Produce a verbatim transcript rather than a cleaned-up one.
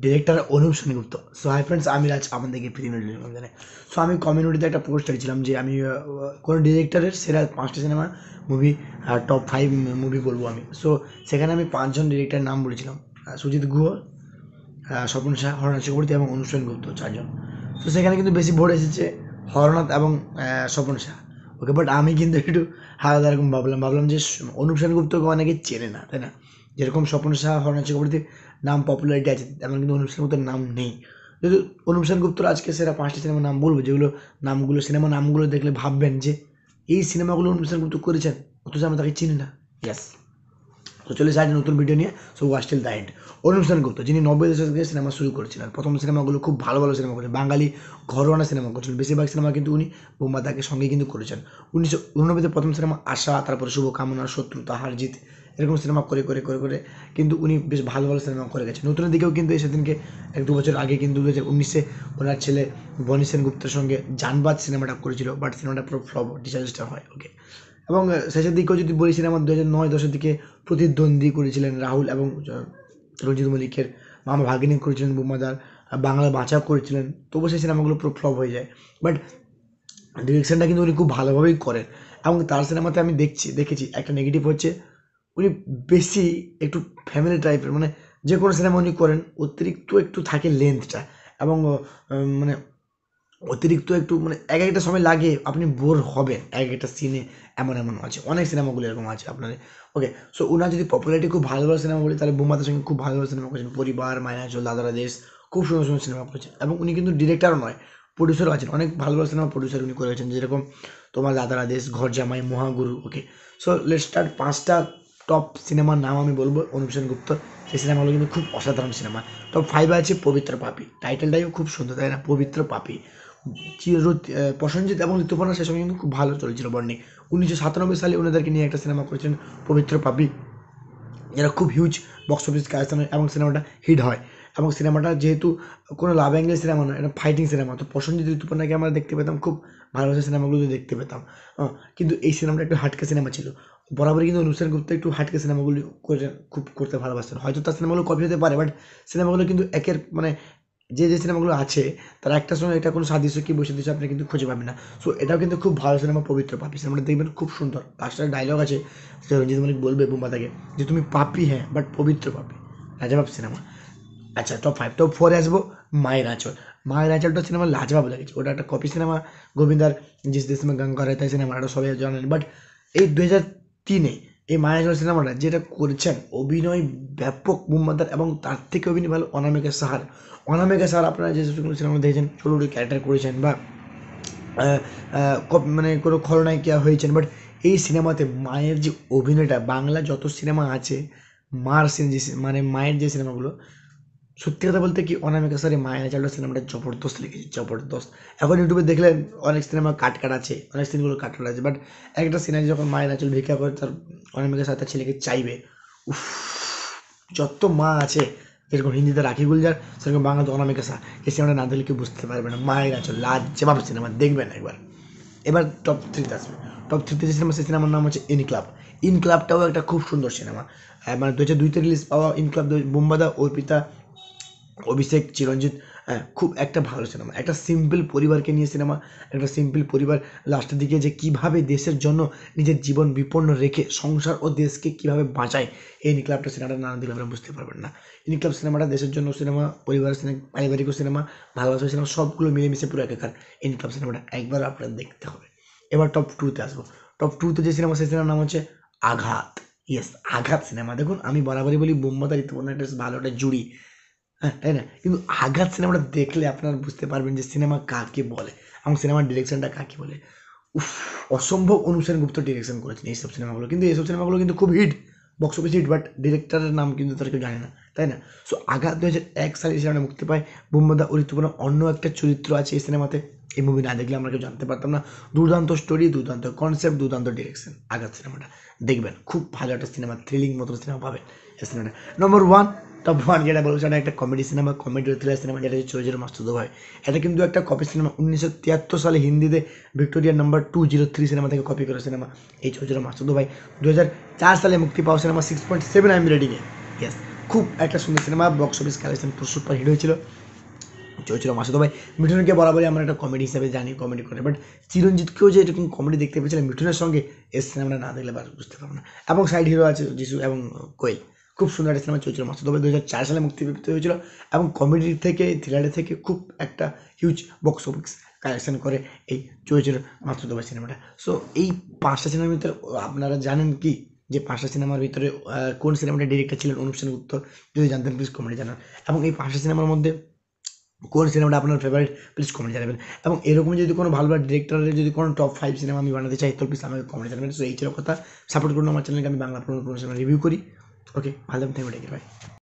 Director Anup Sengupta. So hi friends, আমি রাজ, আমাদেরকে ফিল্মি জানে। সো আমি কমিউনিটিতে একটা পোস্ট করেছিলাম যে আমি কোনো ডিরেক্টরের সেরা পাঁচটা cinema movie top five movie বলবো আমি। সো সেখানে আমি পাঁচজন ডিরেক্টরের নাম বলেছিলাম, সুজিত গুহ, স্বপন শাহ, হরনাথ চক্রবর্তী এবং অনুপ সেনগুপ্ত, চারজন। সো সেখানে কিন্তু বেশি ভোট এসেছে হরনাথ এবং স্বপন শাহ। ওকে, বাট আমি কিন্তু একটু আলাদা রকম ভাবলাম ভাবলাম যে অনুপ সেনগুপ্তকে অনেকে চেনে না, তাই না? যেরকম স্বপন শাহ, হরনাথ চক্রবর্তীর নাম পপুলারিটি আছে, এমন কিন্তু অনুপ সেনগুপ্তের নাম নেই। যেহেতু অনুপ সেনগুপ্তর আজকে সেরা পাঁচটি সিনেমার নাম বলবো, যেগুলো নামগুলো সিনেমা নামগুলো দেখলে ভাববেন যে এই সিনেমাগুলো অনুপ সেনগুপ্ত করেছেন, অথচ আমরা তাকে চিনি না। ইয়াস, তো চলে আসে নতুন ভিডিও নিয়ে। So watch till the end. Anup Sengupta, যিনি নব্বই দশক থেকে সিনেমা শুরু করেছিলেন, প্রথম সিনেমাগুলো খুব ভালো ভালো সিনেমা করেছেন, বাঙালি ঘরোয়ানা সিনেমা করেছিলেন, বেশিরভাগ সিনেমা কিন্তু উনি বোম্বাদাকে সঙ্গে কিন্তু করেছেন। উনিশশো উননব্বইতে প্রথম সিনেমা আশা, তারপরে শুভকামনা, শত্রুতা, হারজিত, এরকম সিনেমা করে করে করে করে কিন্তু উনি বেশ ভালো ভালো সিনেমা করে গেছেন। নতুনের দিকেও কিন্তু এই সেদিনকে এক দু বছর আগে কিন্তু দু হাজার উনিশে ওনার ছেলে বনি সেনগুপ্তের সঙ্গে জানবাজ সিনেমাটা করেছিল, বাট সিনেমাটা পুরো ফ্লপ, ডিজাস্টার হয়। ওকে, এবং শেষের দিকেও যদি বলি সিনেমা দু হাজার নয় দশের দিকে প্রতিদ্বন্দ্বী করেছিলেন রাহুল এবং রঞ্জিত মল্লিকের মামা ভাগিনী করেছিলেন বোম্বাদার, বাংলা বাঁচাও করেছিলেন, তবু সেই সিনেমাগুলো পুরো ফ্লপ হয়ে যায়। বাট ডিরেকশনটা কিন্তু উনি খুব ভালোভাবেই করেন, এবং তার সিনেমাতে আমি দেখছি দেখেছি একটা নেগেটিভ হচ্ছে উনি বেশি একটু ফ্যামিলি টাইপের, মানে যে কোনো সিনেমা উনি করেন অতিরিক্ত একটু থাকে লেন্থটা, এবং মানে অতিরিক্ত একটু মানে এক একটা সময় লাগে আপনি বোর হবেন এক একটা সিনে, এমন এমন আছে, অনেক সিনেমাগুলো এরকম আছে আপনার। ওকে, সো ওনার যদি পপুলারিটি খুব ভালো ভালো সিনেমা বলি, তাহলে বোমাদের সঙ্গে খুব ভালো ভালো সিনেমা করেছেন, পরিবার, মাইনাচল, দাদারা দেশ, খুব সুন্দর সুন্দর সিনেমা করেছেন। এবং উনি কিন্তু ডিরেক্টরও নয়, প্রডিউসারও আছেন, অনেক ভালো ভালো সিনেমা প্রডিউসার উনি করেছেন, যেরকম তোমার দাদারা দেশ, Ghar Jamai, Mahaguru. Okay, so let's start. পাঁচটা টপ সিনেমার নাম আমি বলবো অনুপ সেনগুপ্ত, সেই সিনেমাগুলো কিন্তু খুব অসাধারণ সিনেমা। টপ ফাইভে আছে পবিত্র পাপি, টাইটেলটাইও খুব সুন্দর, তাই না? পবিত্র পাপি, প্রসেনজিৎ এবং ঋতুপর্ণা সে সময় কিন্তু খুব ভালো চলেছিল বর্ণিক। উনিশশো সাতানব্বই সালে ওনাদেরকে নিয়ে একটা সিনেমা করেছিলেন পবিত্র পাপি, যেটা খুব হিউজ বক্স অফিস কালেকশন হয় এবং সিনেমাটা হিট হয়। এবং সিনেমাটা যেহেতু কোনো লাভ অ্যাঙ্গেল সিনেমা নয়, এটা ফাইটিং সিনেমা, তো প্রসেনজিৎ, ঋতুপর্ণাকে আমরা দেখতে পেতাম, খুব ভালোবাসা সিনেমাগুলো দেখতে পেতাম। কিন্তু এই সিনেমাটা একটু হাটকা সিনেমা ছিল। বরাবরই কিন্তু অনুপ সেনগুপ্ত একটু হাটকা সিনেমাগুলি করে খুব করতে ভালোবাসতেন। হয়তো তার সিনেমাগুলো কপি হতে পারে, বাট সিনেমাগুলো কিন্তু একের মানে যে যে সিনেমাগুলো আছে তার একটার সঙ্গে এটা কোনো সাদৃশ্য কি বৈসাদৃশ্য আপনি কিন্তু খুঁজে পাবেন না। সো এটাও কিন্তু খুব ভালো সিনেমা পবিত্র পাপি, সিনেমাটা দেখবেন খুব সুন্দর। লাস্টের ডায়লগ আছে যে রঞ্জিত মল্লিক বলবে বোম্বাদাকে যে তুমি পাপি হ্যাঁ, বাট পবিত্র পাপি। লাজবাব সিনেমা। আচ্ছা, টপ ফাইভ। টপ ফোরে আসবো মায়ের আঁচল। মায়ের আঁচলটা সিনেমা লাজবাব লেগেছে, ওটা একটা কপি সিনেমা, গোবিন্দার জিস দেশ মে গঙ্গা রহতা হ্যায় সিনেমাটা সবাই জানেন। বাট এই দু হাজার তিনে এই মায়ের আঁচল সিনেমাটা যেটা করেছেন, অভিনয় ব্যাপক বোম্বাদার, এবং তার থেকে অভিনয় ভালো অনামিকা সাহার। অনামিকা সাহার আপনারা যে সিনেমা দেখেছেন, ছোটো ছোটো ক্যারেক্টার করেছেন বা মানে কোনো খলনায়িকা হয়েছেন, বাট এই সিনেমাতে মায়ের যে অভিনয়টা, বাংলা যত সিনেমা আছে মার সিন যে মানে মায়ের যে সিনেমাগুলো, সত্যি কথা বলতে কি অনামিকা স্যারের মায়ের আঁচলটা সিনেমাটা জবরদস্ত লিখেছে, জবরদস্ত। এখন ইউটিউবে দেখলেন অনেক সিনেমা কাট কাট আছে, অনেক সিনগুলো কাট কাট আছে, বাট একটা সিনেমা যখন মায়ের আঁচল ভিক্ষা করে তার অনামিকা স্যার তার ছেলেকে চাইবে, উফ, যত মা আছে, যেরকম হিন্দিতে রাখি গুলজার, সেরকম বাংলাতে অনামিকা স্যার, এই সিনেমাটা না দেখলে কেউ বুঝতে পারবে না। মায়ের আঁচল লাজবাব সিনেমা, দেখবেন একবার। এবার টপ থ্রিতে আসবে। টপ থ্রিতে যে সিনেমা, সেই সিনেমার নাম হচ্ছে ইনক্লাব। ইনক্লাবটাও একটা খুব সুন্দর সিনেমা, মানে দু হাজার দুইতে রিলিজ পাওয়া ইনক্লাব, বোম্বাদা, অর্পিতা, অভিষেক, চিরঞ্জিত, হ্যাঁ, খুব একটা ভালো সিনেমা, একটা সিম্পল পরিবারকে নিয়ে সিনেমা। একটা সিম্পল পরিবার লাস্টের দিকে যে কীভাবে দেশের জন্য নিজের জীবন বিপন্ন রেখে সংসার ও দেশকে কীভাবে বাঁচায়, এই ইনক্লাবটা সিনেমাটা না দিলে আপনারা বুঝতে পারবেন না। ইনক্লাব সিনেমাটা দেশের জন্য সিনেমা, পরিবারের সিনেমা, পারিবারিক সিনেমা, ভালোবাসার সিনেমা, সবগুলো মিলেমিশে পুরো একাকার। ইনক্লাব সিনেমাটা একবার আপনারা দেখতে হবে। এবার টপ টুতে আসবো। টপ টুতে যে সিনেমা, সেই সিনেমার নাম হচ্ছে আঘাত। ইয়েস, আঘাত সিনেমা। দেখুন, আমি বরাবরই বলি বোম্বাদা ঋতুপর্ণা একটা ভালো একটা জুড়ি, হ্যাঁ, তাই না? কিন্তু আঘাত সিনেমাটা দেখলে আপনারা বুঝতে পারবেন যে সিনেমা কাকে বলে এবং সিনেমার ডিরেকশনটা কাকে বলে। উফ, অসম্ভব অনুপ সেনগুপ্ত ডিরেকশন করেছেন এইসব সিনেমাগুলো, কিন্তু এইসব সিনেমাগুলো কিন্তু খুব hit, box office hit, but ডিরেক্টরের নাম কিন্তু তারা কেউ জানে না, তাই না? সো আঘাত দু হাজার এক সালে এই সিনেমাটা মুক্তি পায়। বোম্বাদা ও ঋতুপর্ণা অন্য একটা চরিত্র আছে এই সিনেমাতে, এই মুভি না দেখলে আমরা কেউ জানতে পারতাম না। দুর্দান্ত স্টোরি, দুর্দান্ত কনসেপ্ট, দুর্দান্ত ডিরেকশন। আঘাত সিনেমাটা দেখবেন, খুব ভালো একটা সিনেমা, থ্রিলিং মতো সিনেমা পাবেন এই সিনেমাটা। নম্বর ওয়ান, টপ ওয়ান যেটা বলবো সেটা একটা comedy cinema, comedy thriller cinema, যেটা হচ্ছে চৌধুরী মাসুদ ভাই। এটা কিন্তু একটা কপি সিনেমা, উনিশশো তিয়াত্তর সালে হিন্দিতে Victoria number two zero three cinema থেকে কপি করা সিনেমা এই চৌধুরী মাসুদ ভাই। দু হাজার চার সালে মুক্তি পাওয়া cinema, six point seven IM রেটিংয়ে। ইয়েস, খুব একটা সুন্দর সিনেমা, বক্স অফিস কালেকশন পুরো সুপার হিট হয়েছিল। চলছিল মাসুদ ভাই। মিঠুনকে বরাবরই আমরা একটা কমেডি হিসাবে জানি, কমেডি করে, বাট চিরঞ্জিতকেও যে এরকম কমেডি দেখতে পেয়েছিলাম মিঠুনের সঙ্গে, এই সিনেমাটা না দেখলে বুঝতে পারবো না। এবং সাইড হিরো আছে যিশু এবং কোয়েল, খুব সুন্দর একটা সিনেমা চলছিল মাসুদ ভাই, দু হাজার চার সালে মুক্তি হয়েছিল এবং কমেডি থেকে থ্রিলারের থেকে খুব একটা হিউজ বক্স অফিস কালেকশন করে এই চলছিল মাসুদ ভাই সিনেমাটা। সো এই পাঁচটা সিনেমার ভিতরে আপনারা জানেন কি যে পাঁচটা সিনেমার ভিতরে কোন সিনেমাটা ডিরেক্টর ছিলেন? অনুপ সেনগুপ্ত। যদি জানতেন প্লিজ কমেন্টে জানান। এবং এই পাঁচটা সিনেমার মধ্যে কোন সিনেমাটা আপনার ফেভারিট প্লিজ কমেন্ট জানাবেন। এবং এরকম যদি কোনো ভালো ভালো ডিরেক্টরের যদি কোনো টপ ফাইভ সিনেমা আমি বানাতে চাই তো প্লিজ আমাকে কমেন্ট জানাবেন। সো এই ছিল কথা, সাপোর্ট করুন আমার চ্যানেলকে, আমি বাংলা পুরনো পুরনো সিনেমা রিভিউ করি। ওকে, ভালো থাকবেন, থ্যাংক ইউ, ভাই।